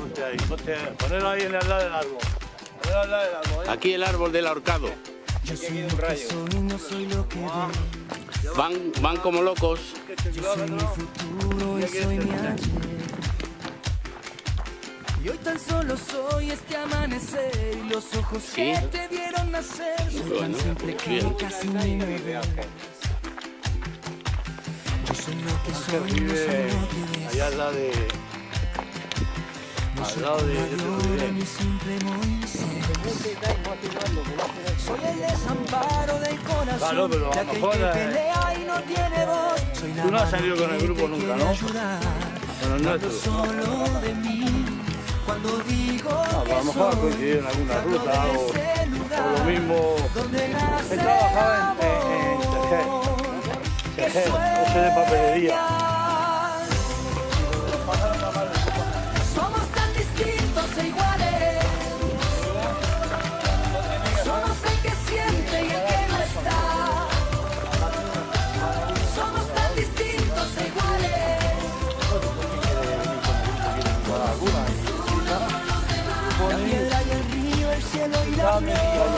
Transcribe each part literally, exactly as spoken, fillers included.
Ponte ahí, ponte, ponelo ahí en el lado del árbol. Ponelo al lado del árbol, ¿eh? Aquí el árbol del ahorcado. Yo soy un rayo. Soy, no soy lo que Ah. Van, van como locos. yo soy mi futuro y soy mi ayer. Y hoy tan solo soy este amanecer y los ojos ¿Sí? que te vieron nacer. Soy Bueno, tan simple pues que bien. casi ni me ves. Yo soy lo que Que soy, no soy vive lo que ves. allá al lado de... No al soy lado de... como yo te Ayola diré. ni simple Moisés. Soy el desamparo del corazón, Claro, pero a lo de aquel mejor, que eh, pelea y no tiene voz. Soy la tú no has mano salido con el que grupo te nunca, quiere ¿no? ayudar. Con el Cuando nuestro. solo de mí, cuando digo No, pues a lo mejor ha que coincidido en soy, alguna te hablo ruta de o, ese o lugar lo mismo. donde nace He trabajado en, en, en Tejer, que Tejer, eso de papelería. Somos tan distintos e iguales. Somos el que siente y el que no está. Somos tan distintos e iguales. La piedra y el río, el cielo y la flor.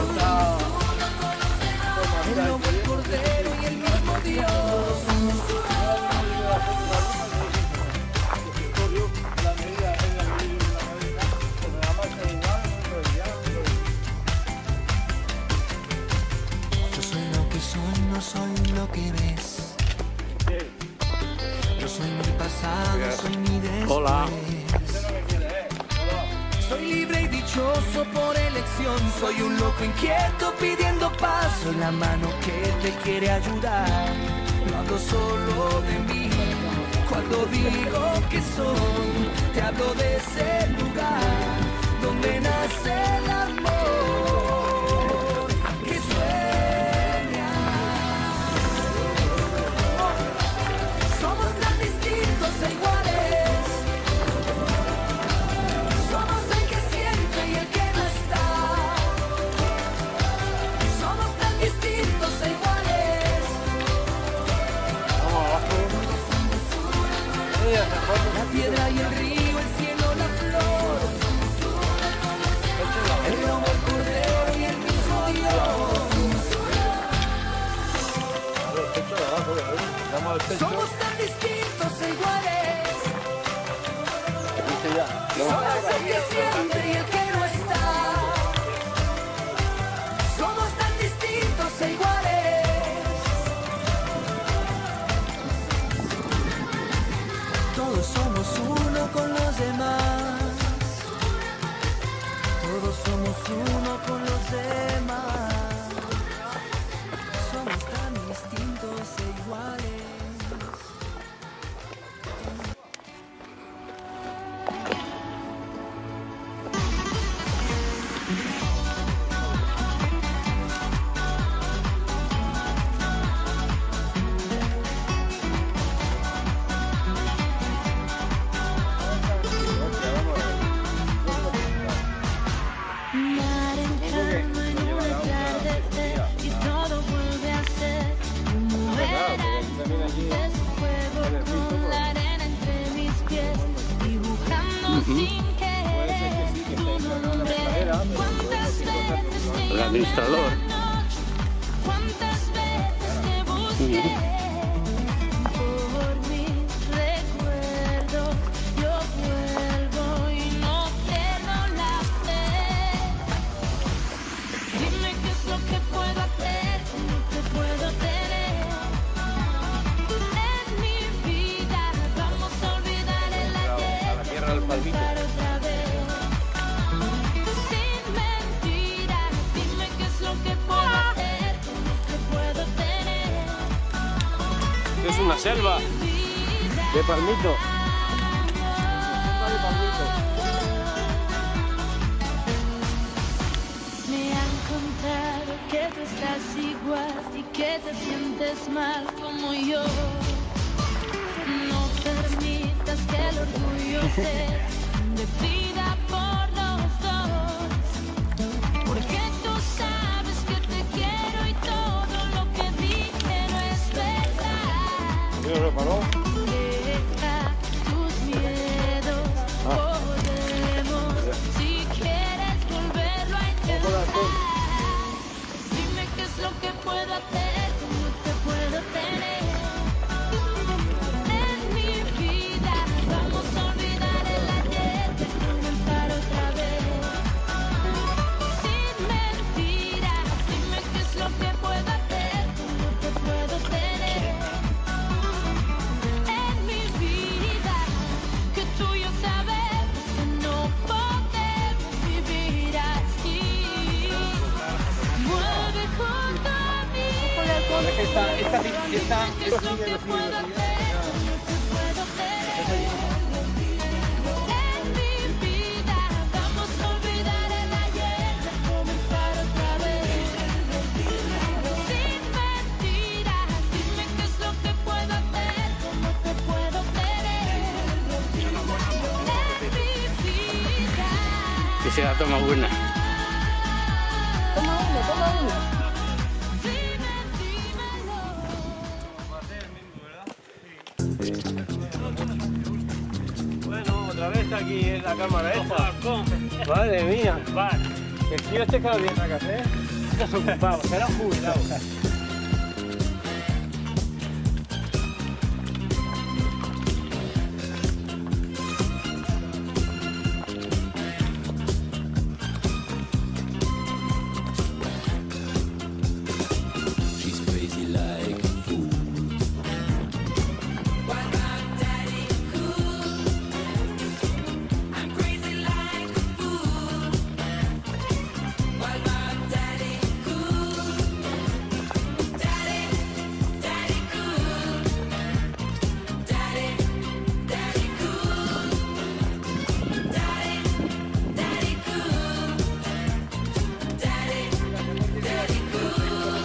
El lobo, el cordero y el mismo Dios. Yo soy lo que soy, no soy lo que ves. Yo soy mi pasado, soy mi después. Hola. Soy libre y dichoso por elección. Soy un loco inquieto pidiendo paz. Soy la mano que te quiere ayudar. No hablo solo de mí. Cuando digo que soy, te hablo de ese lugar donde nace el amor que sueña. Somos tan distintos e iguales. Somos el que siente y el que no está. Somos tan distintos e iguales. Vamos abajo. La piedra y el río, el cielo, la flor. El lobo, el cordero y el mismo Dios. El techo de abajo, vamos al techo. Somos tan distintos e iguales. Dice ya. Somos el que siente y el que no está. Somos tan distintos e iguales. Todos somos uno con los demás. Todos somos uno con los demás. Somos tan distintos e iguales. Mar en calma en un atardecer y todo vuelve a ser como era antes. Juego con la arena entre mis pies, dibujando sin querer tu nombre. ¿Cuántas veces te El llamé administrador. a la noche? ¿Cuántas veces te busqué? Por mis recuerdos yo vuelvo y no pierdo la fe. Dime qué es lo que puedo hacer, lo que puedo tener en mi vida. Vamos a olvidar el ayer y comenzar otra vez. Sin mentiras, dime qué es lo que puedo hacer, lo que puedo tener Es una selva en mi vida. de palmito. Me han contado que tú estás igual y que te sientes mal como yo. No permitas que el orgullo te decida por los dos. Porque tú sabes que te quiero y todo lo que dije no es verdad. ¿Lo reparó? Deja tus miedos, podemos aquí está. ¿Qué es lo que puedo hacer? ¿Cómo te puedo querer? En mi vida vamos a olvidar el ayer y comenzar otra vez. Sin mentiras, dime qué es lo que puedo hacer, cómo te puedo querer. En mi vida. Que se la toma buena. Toma uno, toma uno. Bueno, otra vez aquí en la cámara esta. Madre mía. Vale. El tío este que lo viene a café. Estás ocupado, será jubilado. She's crazy like a fool. While my daddy cool, I'm crazy like a fool. While my daddy cool, daddy, daddy cool, daddy, daddy cool, daddy, daddy cool, daddy, daddy cool.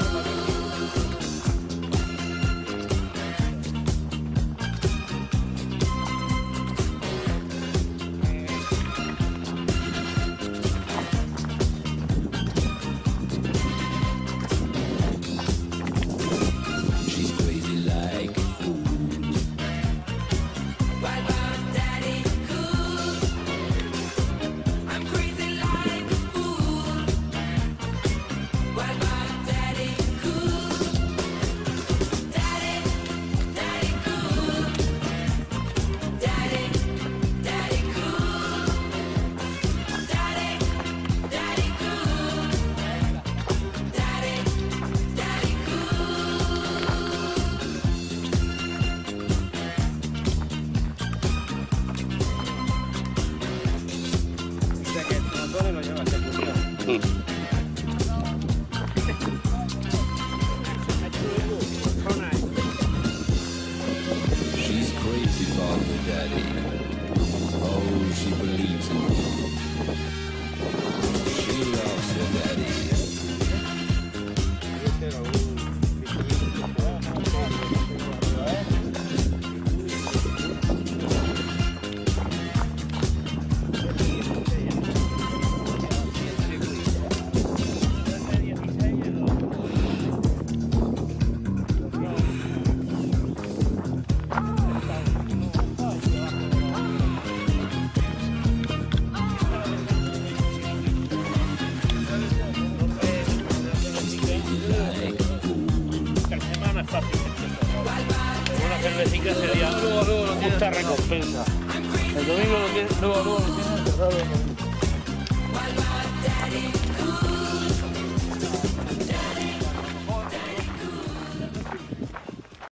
She's crazy like a fool. While my daddy cool, I'm crazy like a fool. While my daddy cool, daddy, daddy cool, daddy, daddy cool, daddy, daddy cool, daddy, daddy cool. Dice que el Antonio lo lleva a ser judío. Mm. She's crazy about her daddy. Oh, she believes in him. She loves her daddy. Una cervecita sería justa recompensa. El domingo lo tiene, luego, luego lo tiene cerrado.